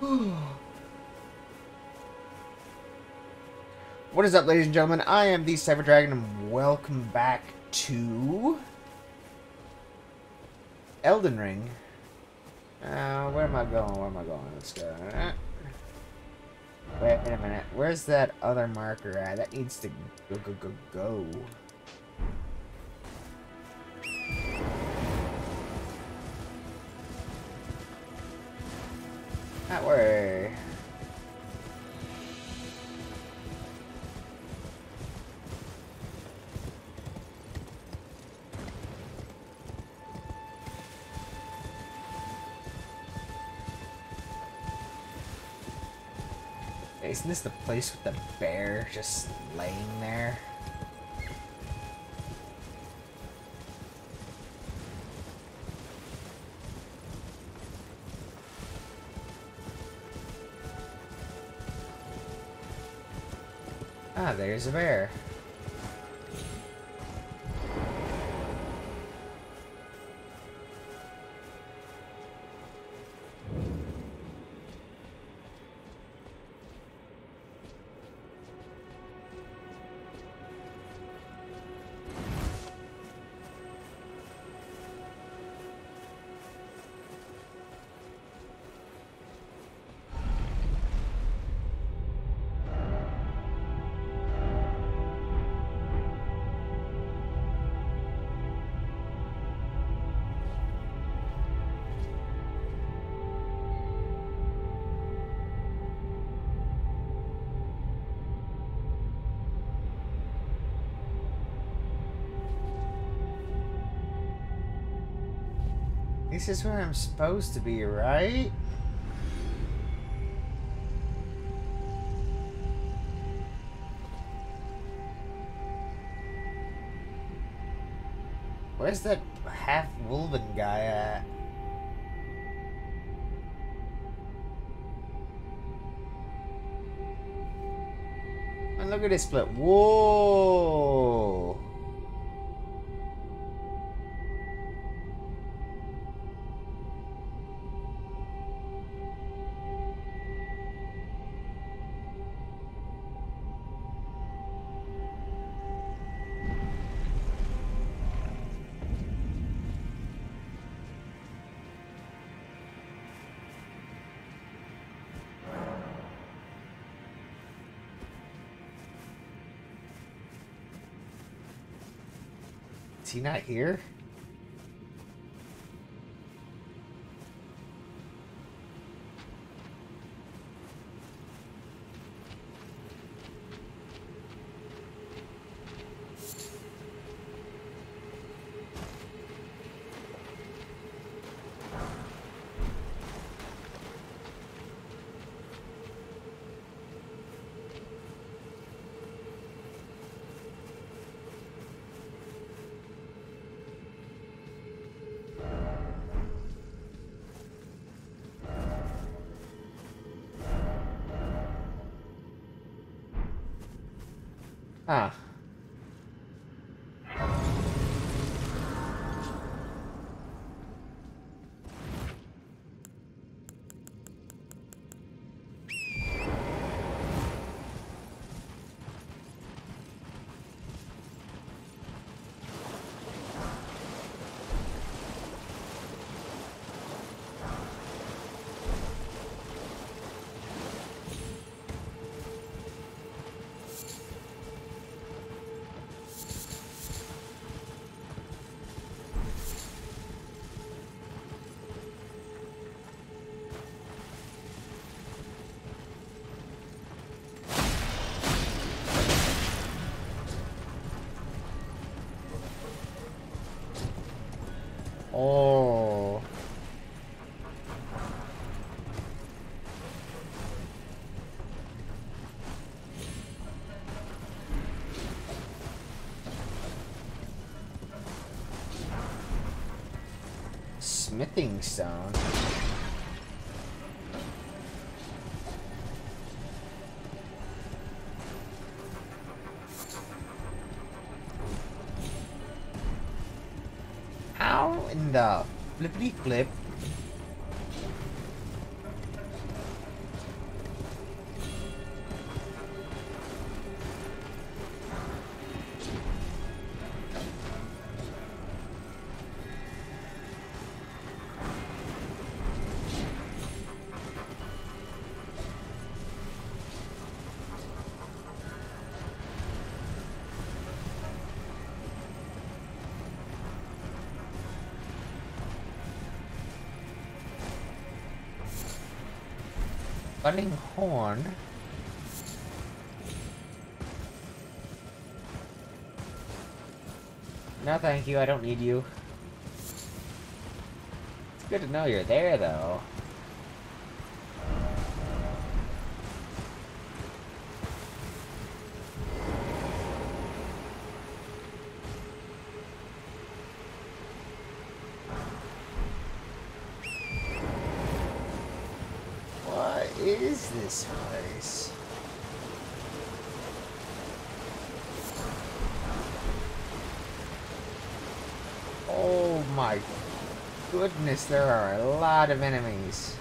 What is up, ladies and gentlemen? I am the Cyber Dragon, and welcome back to Elden Ring. Where am I going? Where am I going? Let's go. Wait a minute. Where's that other marker at? That needs to go. That way. Isn't this the place with the bear just laying there? Ah, there's a bear. This is where I'm supposed to be, right? Where's that half-wolven guy at? And look at this split. Whoa! Is he not here? Ah. Oh. Smithing stone. How in the flippity flip Budding horn. No, thank you. I don't need you. It's good to know you're there, though. What is this place? Oh my goodness, there are a lot of enemies.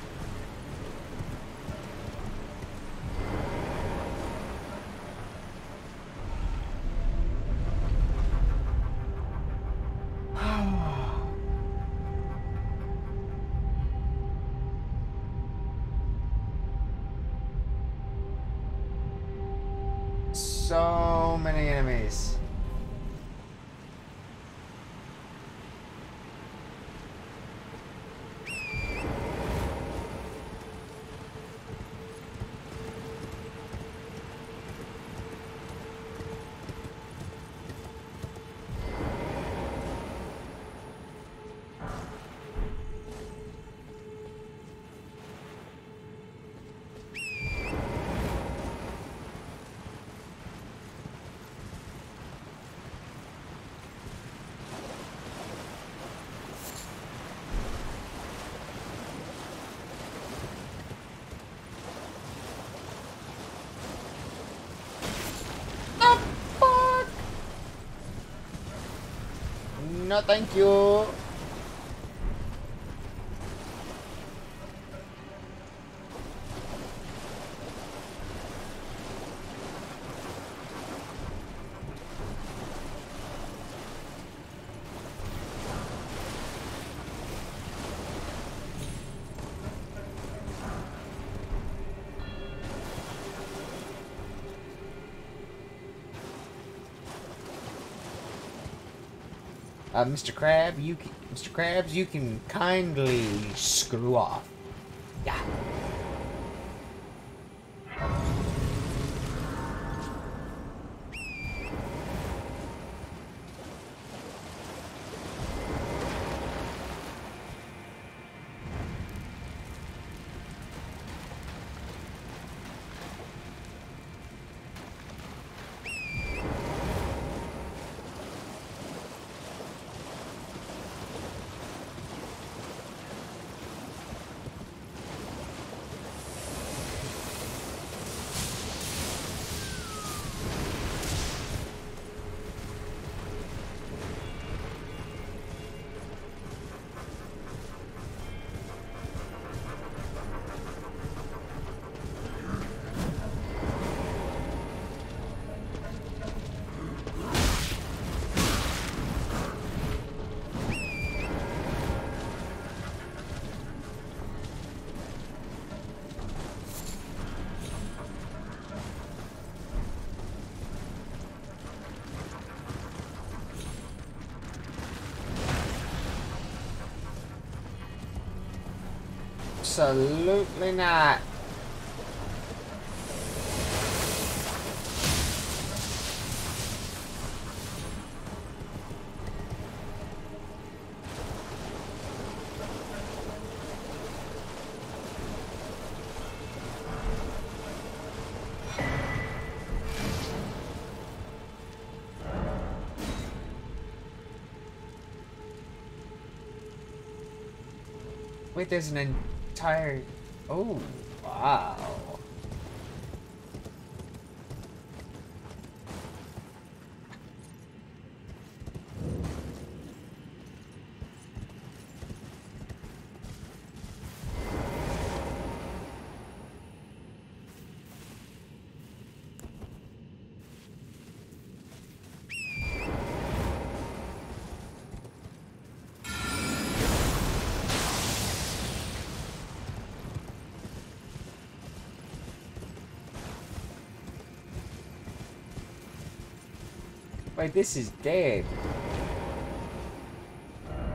So many enemies. No, thank you. Mr. Krabs, you can kindly screw off. Yeah. Absolutely not. Wait, there's an entire... Oh, wow. Wait, this is dead.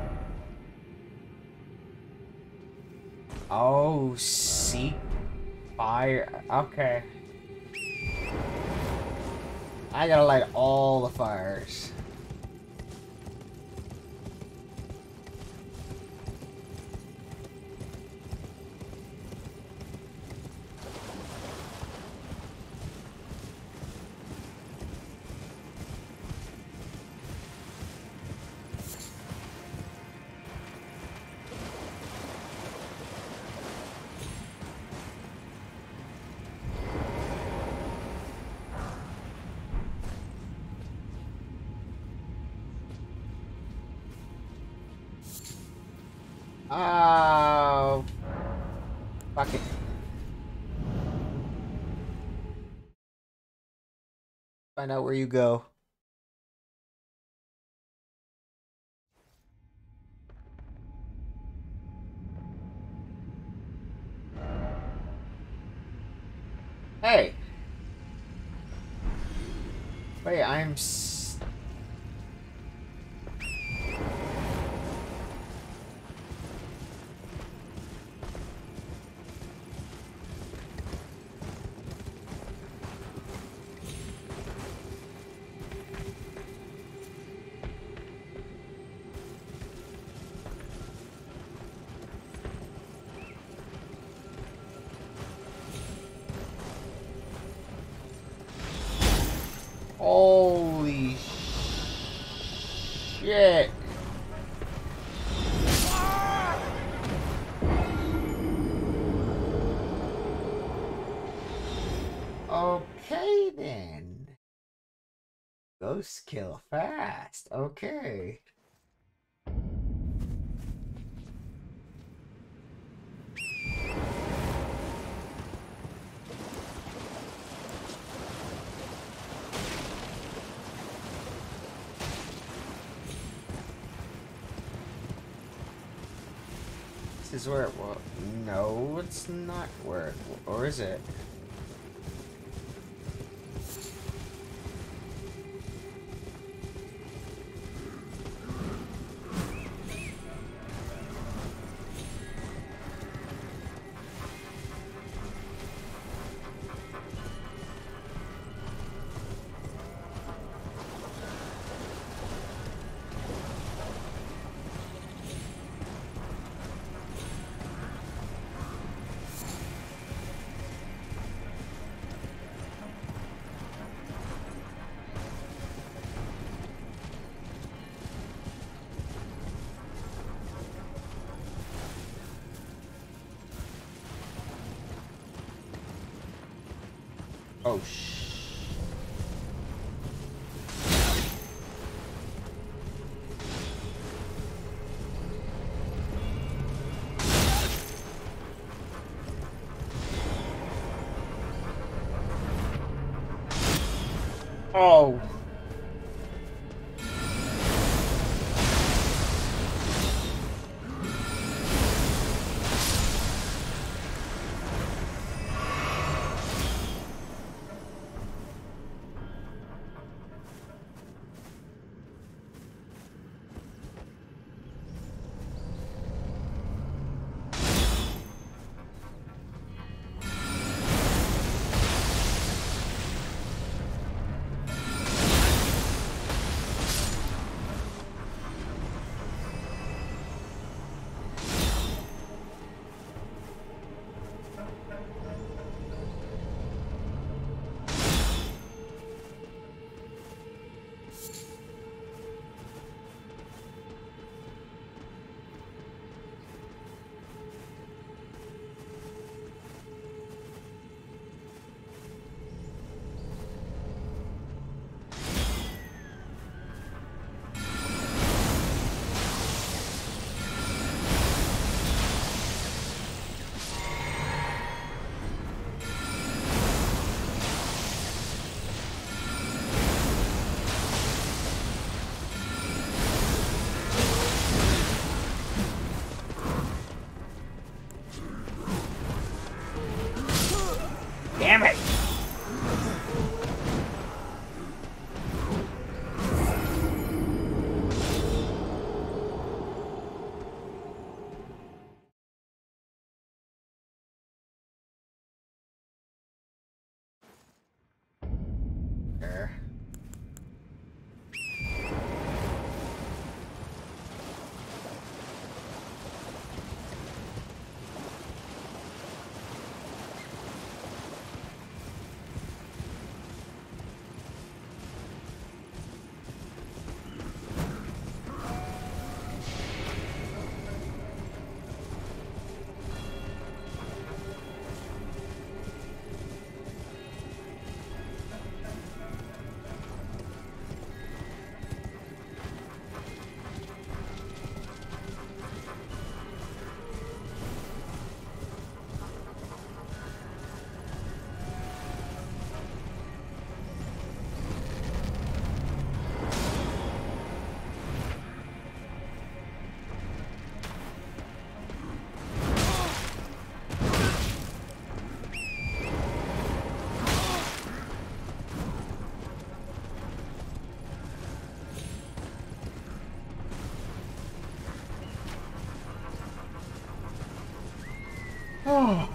Oh, see? Fire. Okay. I gotta light all the fires. Oh, fuck it. Find out where you go. Hey. Wait, Holy shit. Okay then. Ghosts kill fast. Okay. This is where it was. No, it's not where it, or is it? Oh, Oh. Damn it! Oh.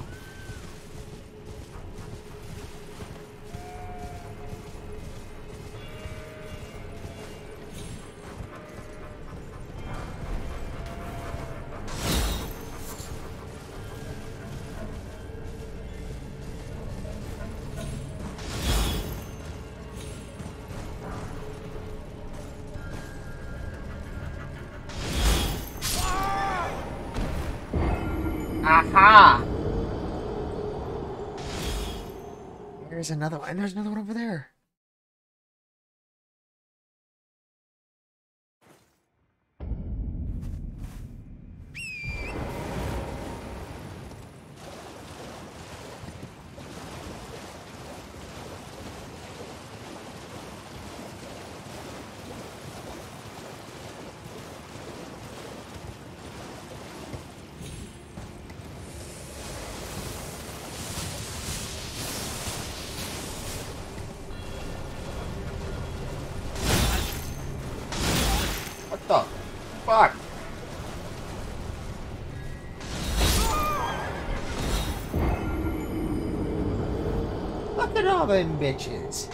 Aha! There's another one. And there's another one over there. What the fuck? Look at all them bitches.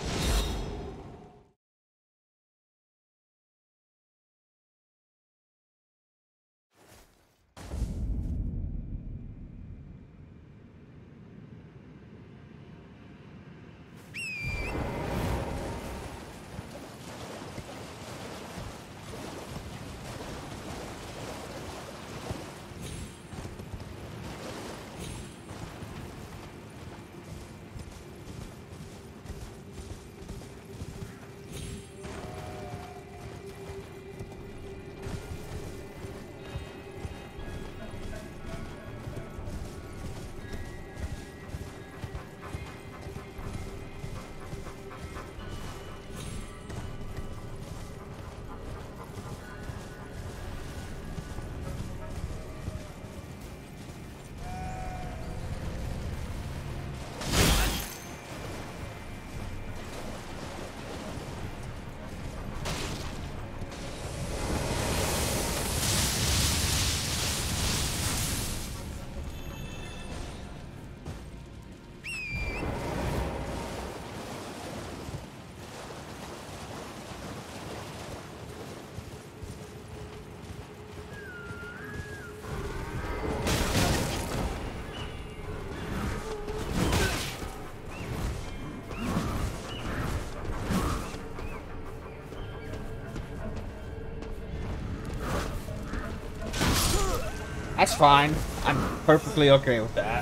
That's fine. I'm perfectly okay with that.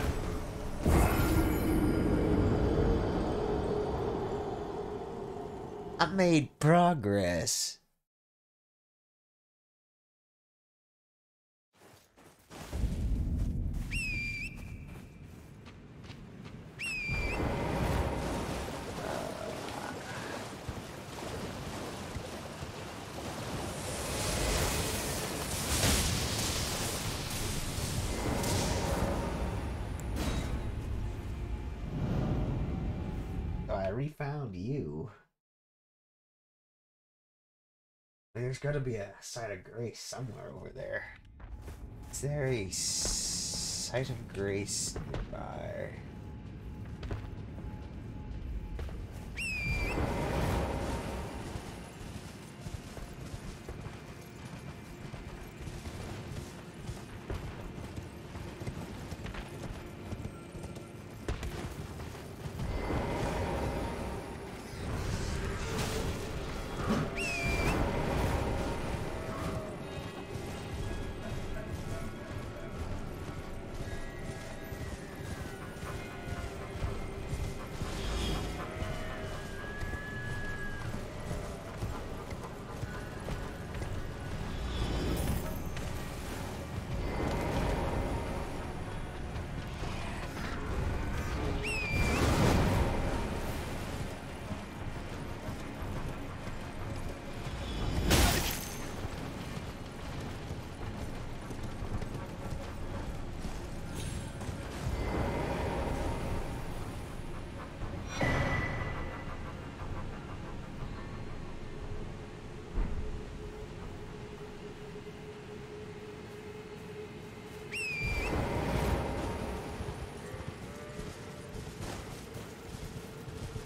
I made progress. I refound you. There's got to be a site of grace somewhere over there. Is there a site of grace nearby?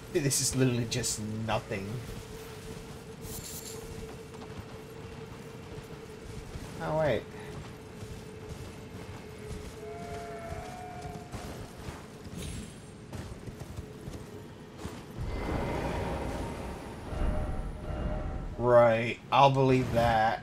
This is literally just nothing. Oh, wait. Right, I'll believe that.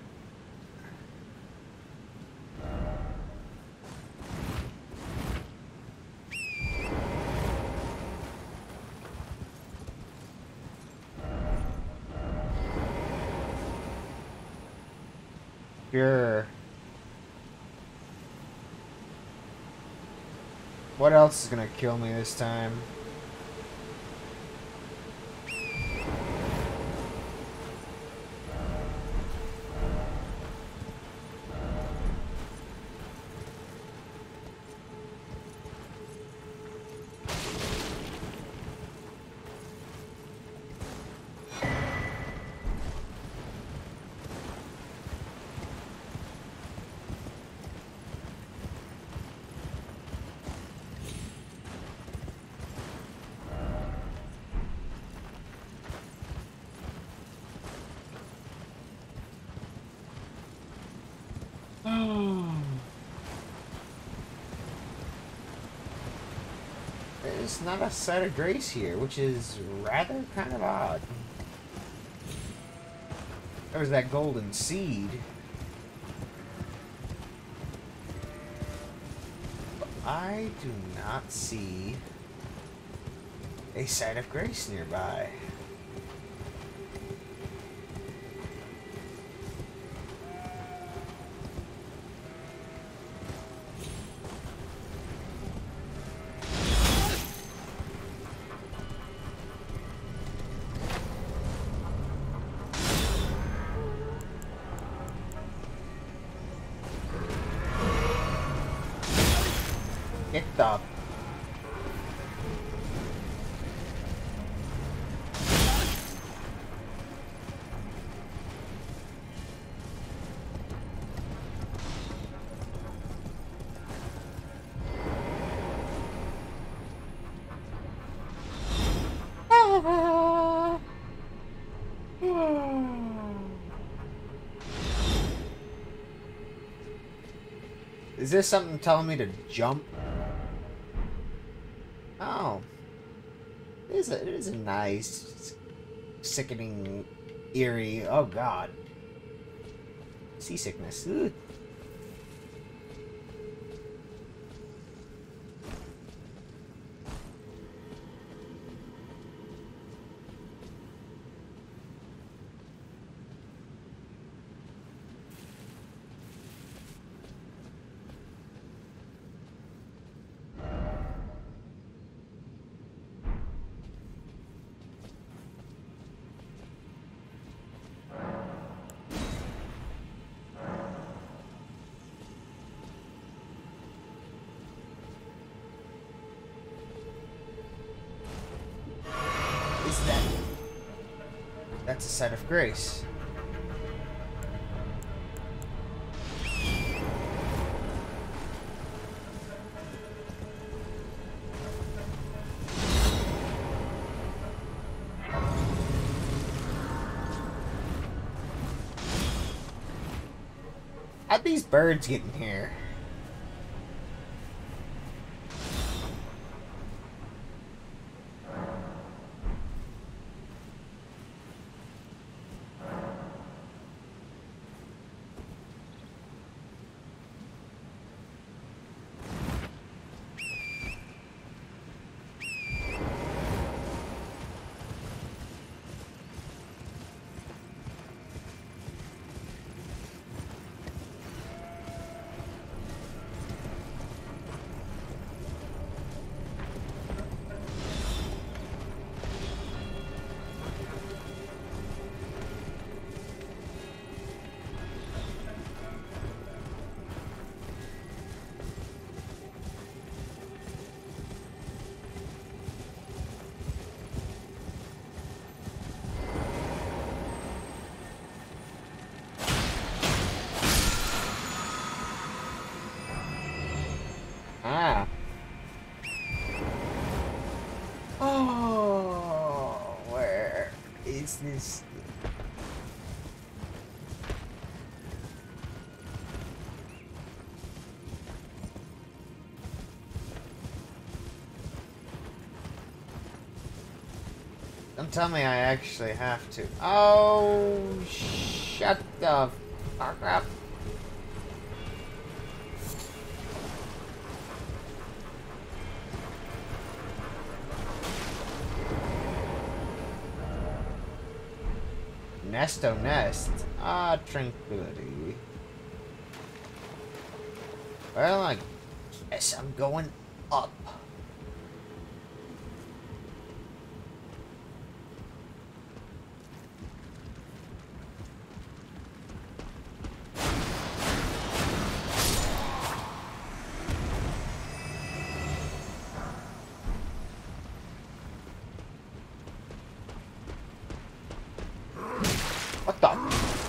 Sure. What else is gonna kill me this time? There's not a site of grace here, which is rather kind of odd. There was that golden seed. But I do not see a site of grace nearby. Get the... Is this something telling me to jump? Oh. It is a nice, sickening, eerie... Oh, God. Seasickness. Ugh. Is that... That's a site of grace. How'd these birds get in here? is this? Don't tell me I actually have to. Oh, shut the fuck up. Nesto nest. Ah, tranquility. Well, I guess I'm going up. What the?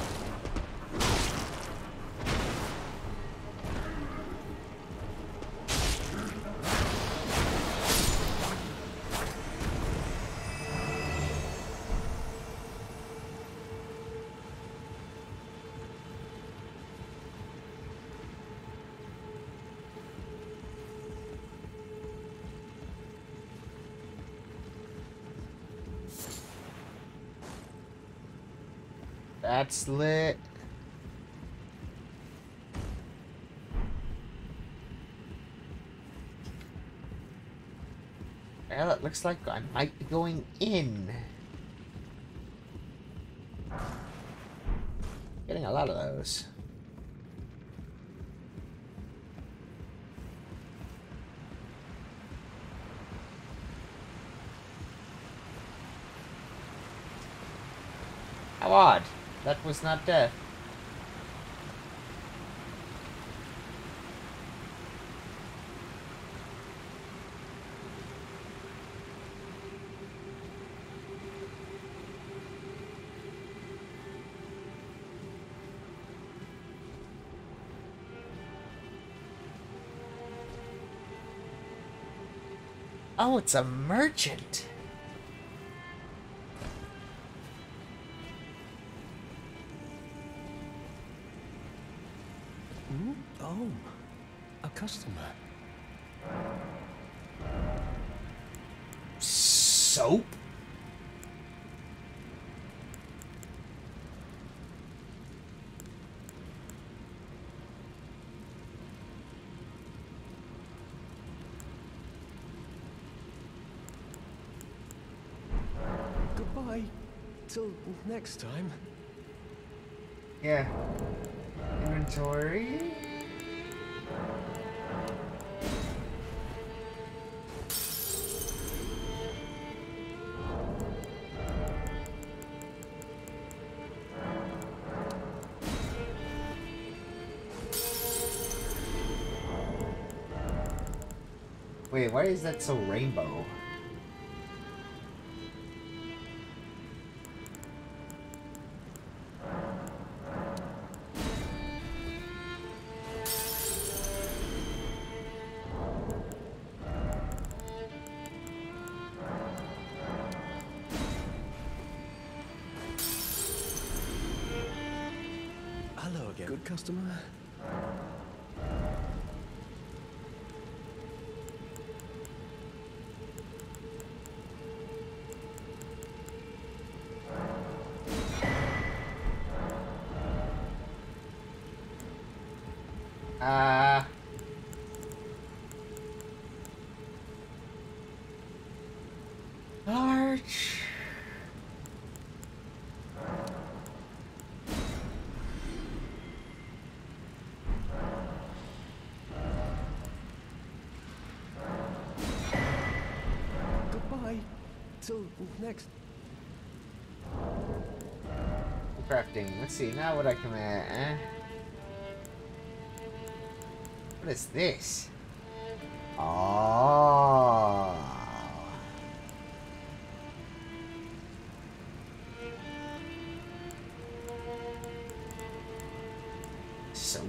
That's lit. Well, it looks like I might be going in. Getting a lot of those. How odd. That was not death. Oh, it's a merchant. Oh, a customer. Soap? Goodbye. Till next time. Yeah. Inventory. Wait, why is that so rainbow? Hello again. Good customer. Arch. Goodbye. Till next. Crafting. Let's see, now what I can add. What is this? Oh. So.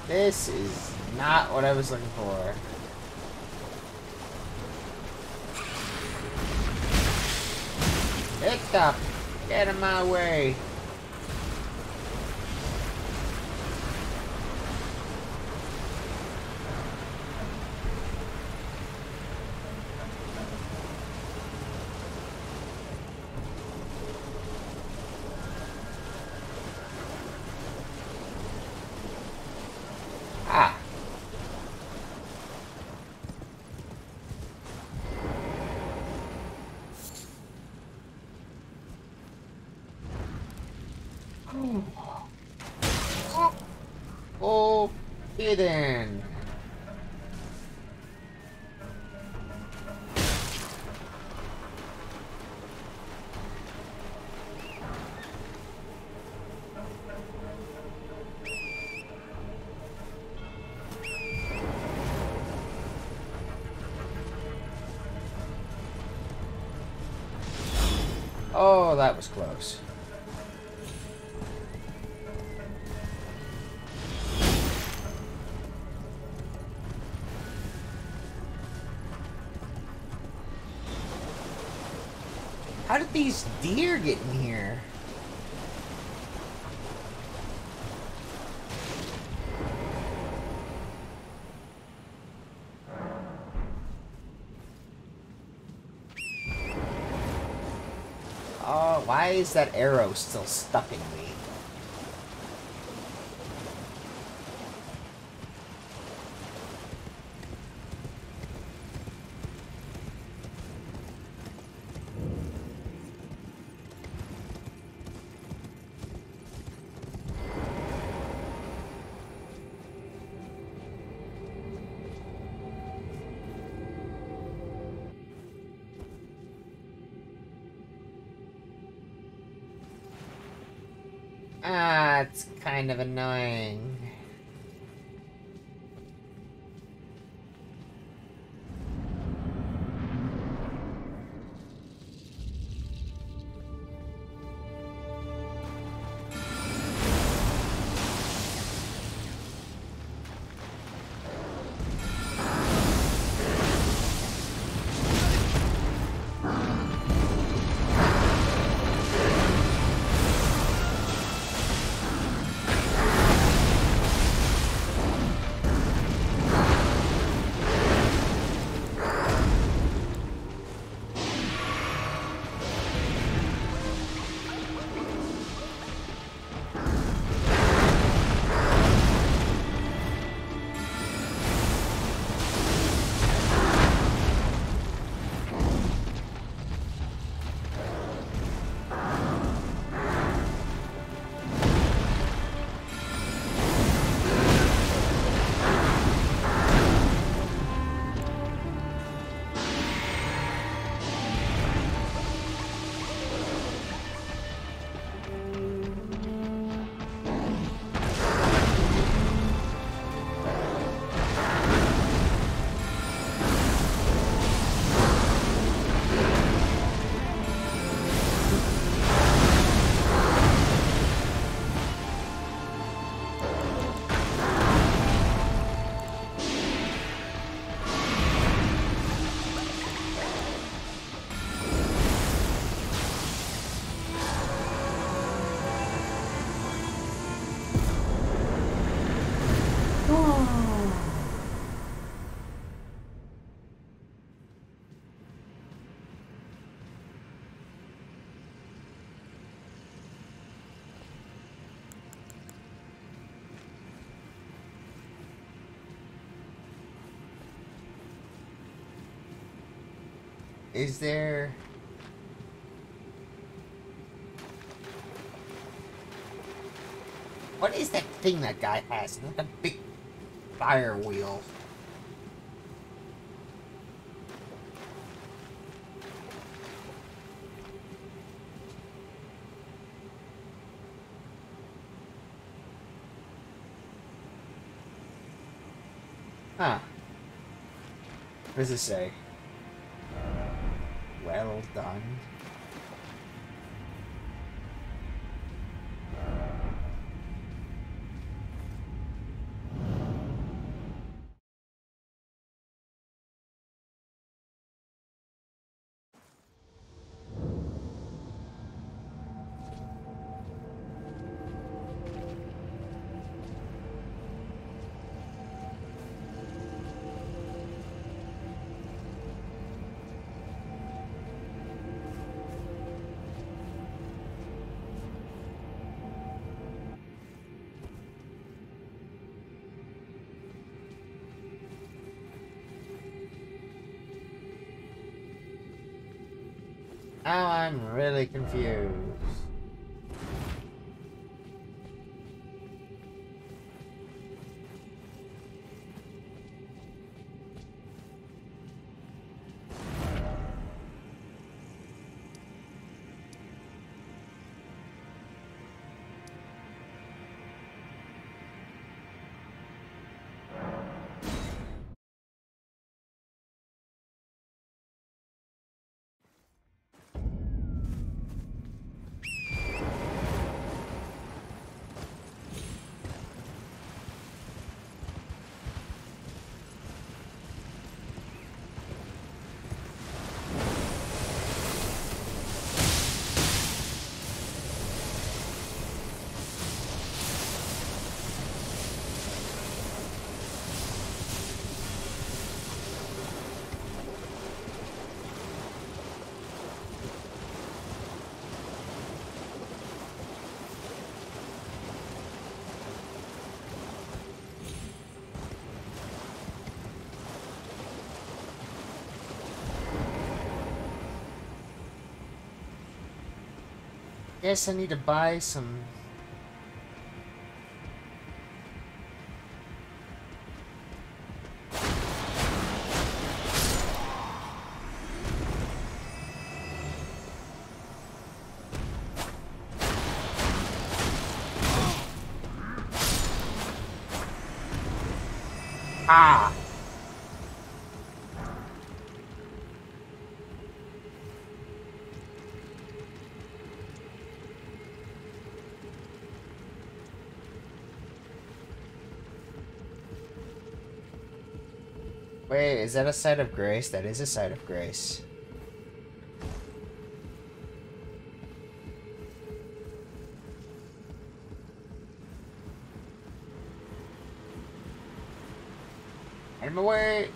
This is not what I was looking for. Hiccup! Get in my way! Ah! Okay then. Oh, that was close. How did these deer get in here? Oh, why is that arrow still stuck in me? Ah, it's kind of annoying. Is there... What is that thing that guy has? Like a big fire wheel. Huh. What does it say? Well done. Now I'm really confused. Guess I need to buy some. Ah! Wait, is that a site of grace? That is a site of grace. Out of my way!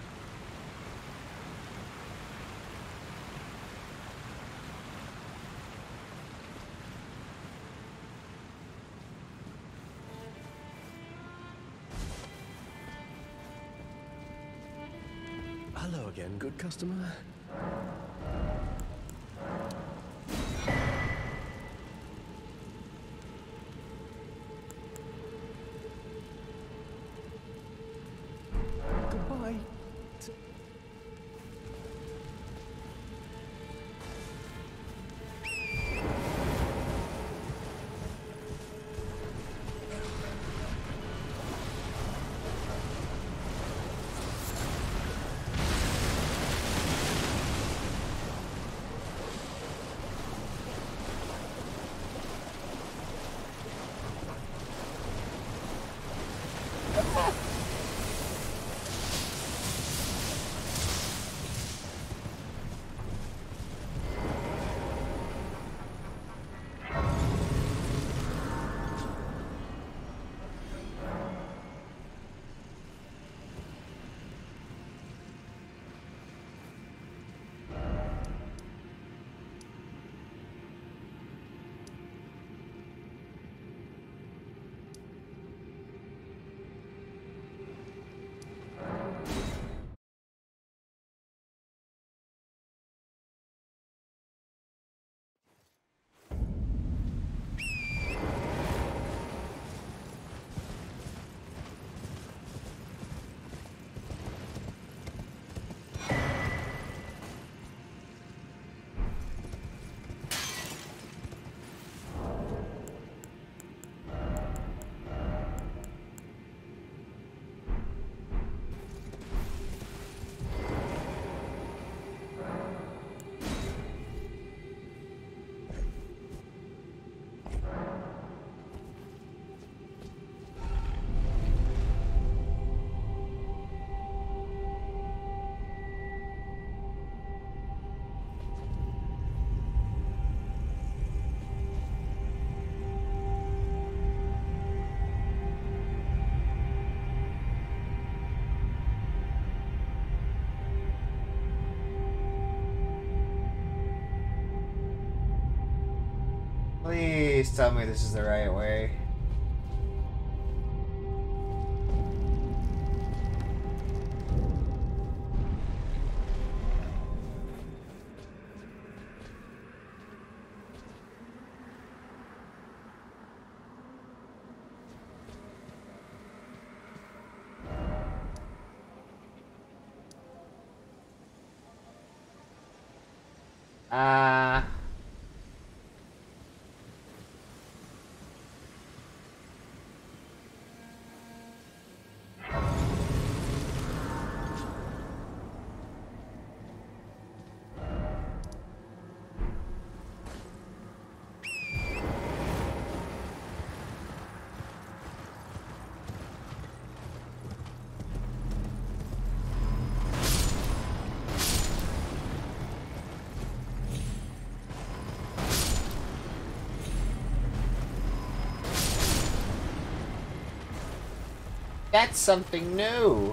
Hello again, good customer. Goodbye. Please tell me this is the right way. Uh... That's something new.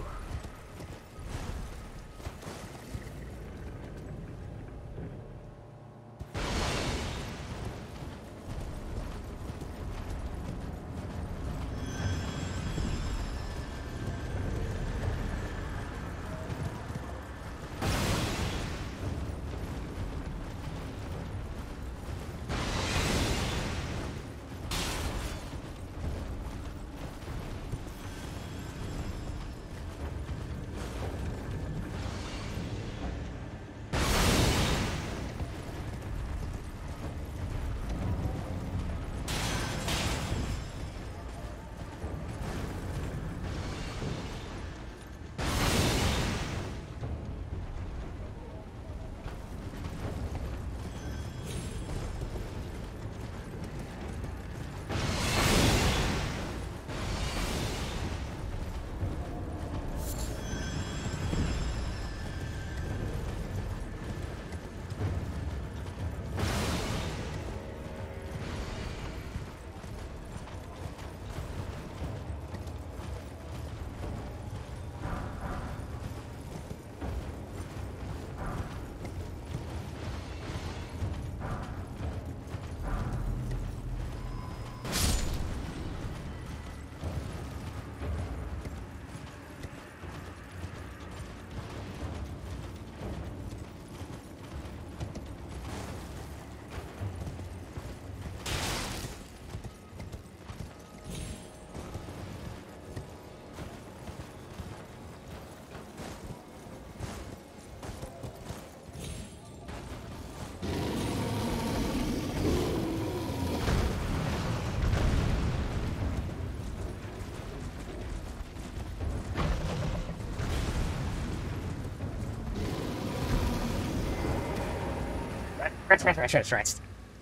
Rest.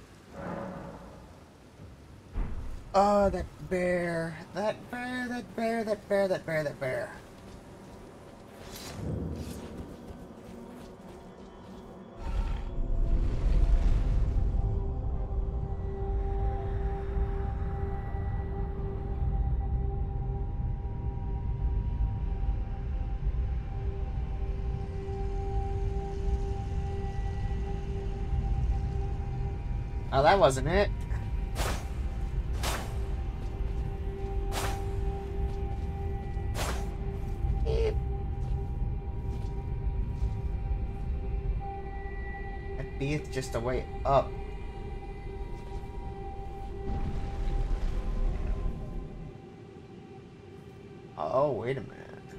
Oh, that bear. That bear, that bear, that bear, that bear, that bear. Oh, that wasn't it. Beep. That B is just a way up. Oh, wait a minute.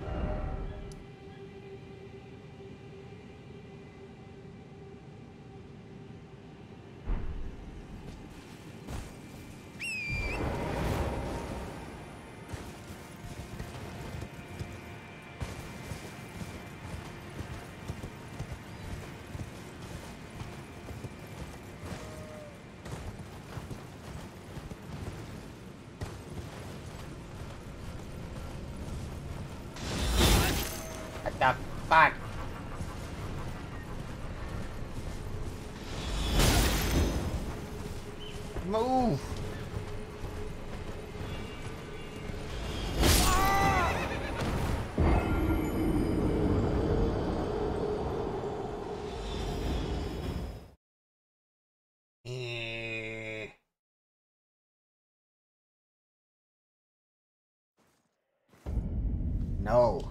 What the fuck? Move! Eh. No.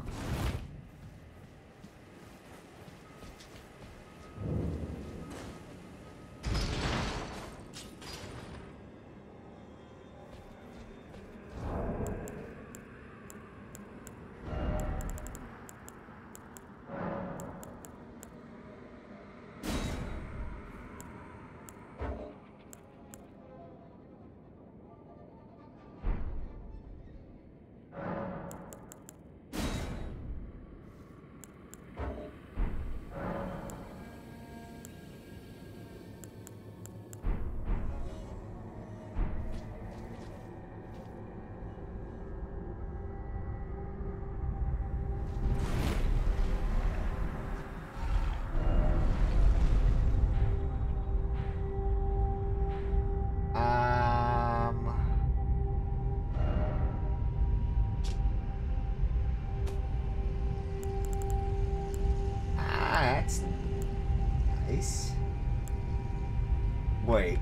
Wait.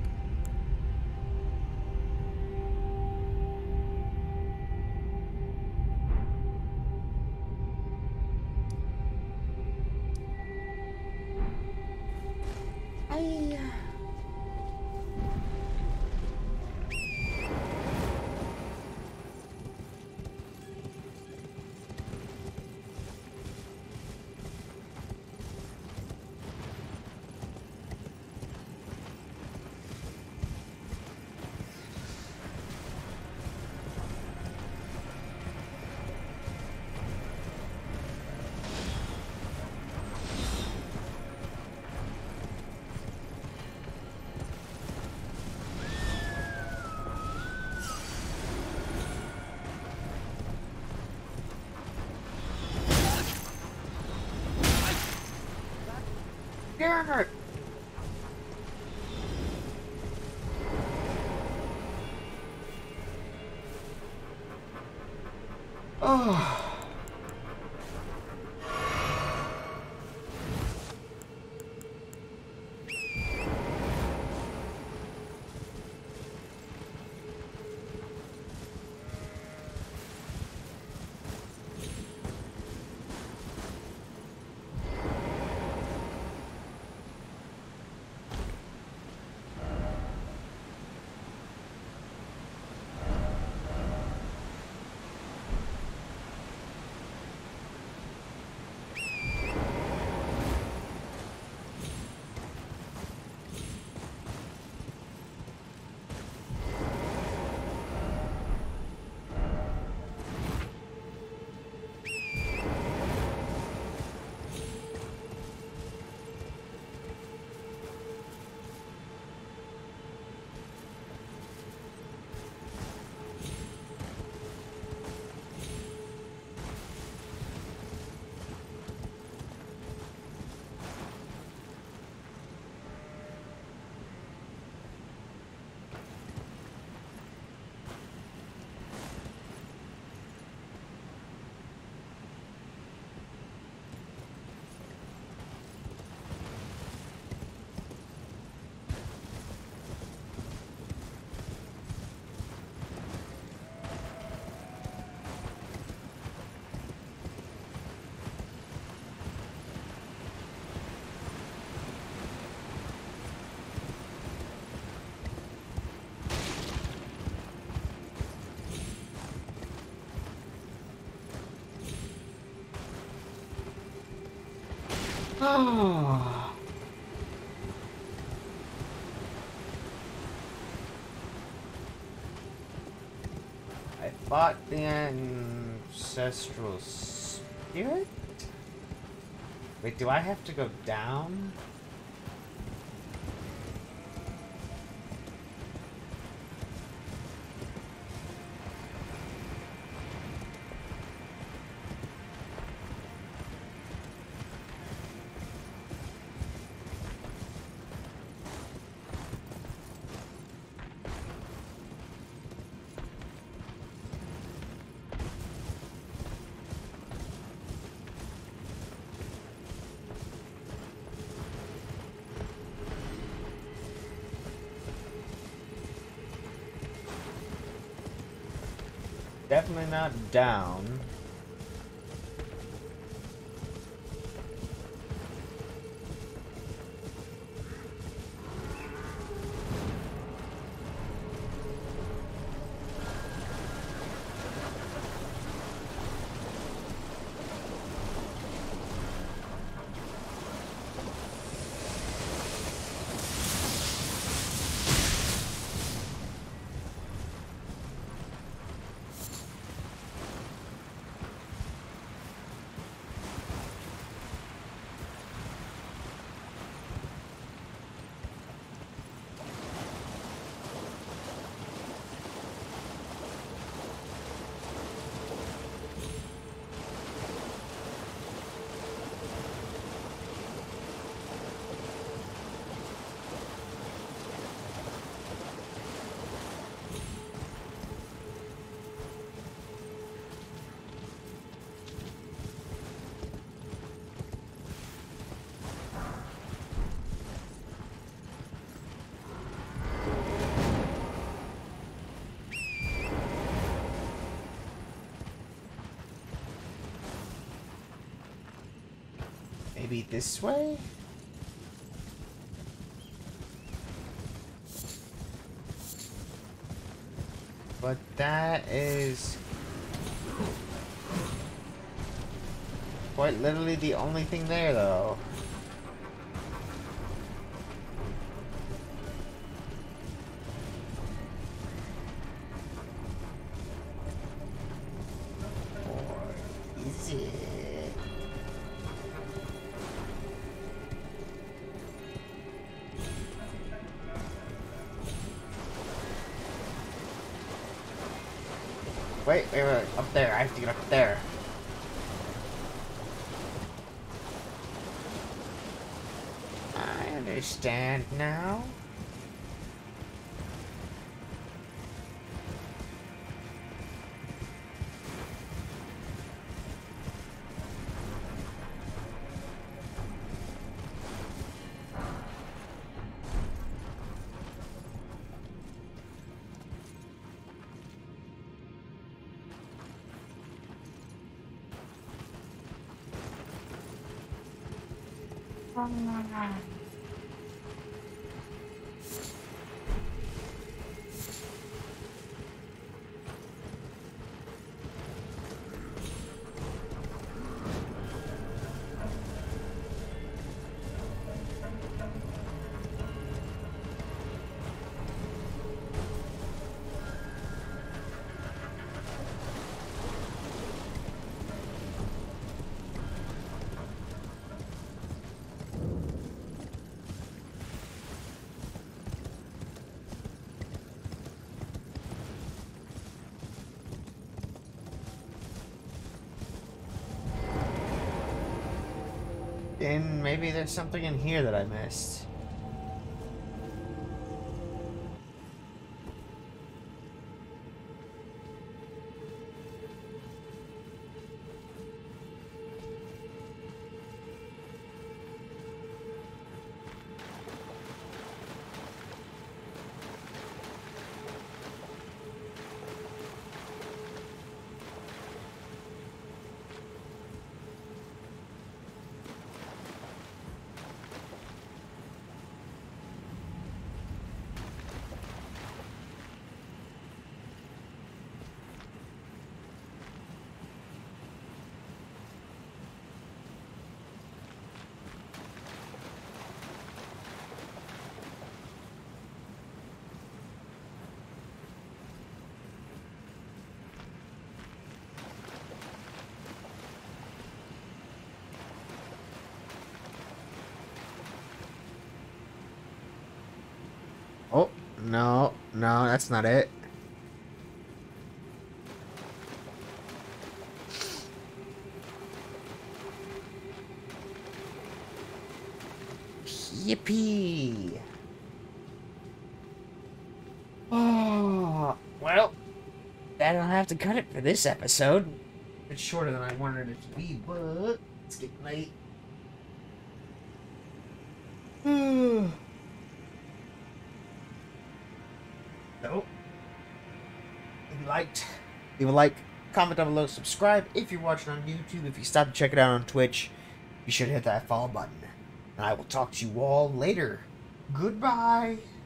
Damn it! Oh. Oh. I fought the ancestral spirit? Wait, do I have to go down? Definitely not down. maybe this way? But that is quite literally the only thing there, though. Or is it? Wait, up there. I have to get up there. I understand now. And maybe there's something in here that I missed. Oh, no, that's not it. Yippee! Oh, well, that'll have to cut it for this episode. It's shorter than I wanted it to be, but it's getting late. So, if you liked, leave a like, comment down below, subscribe if you're watching on YouTube. If you stop to check it out on Twitch, be sure to hit that follow button. And I will talk to you all later. Goodbye.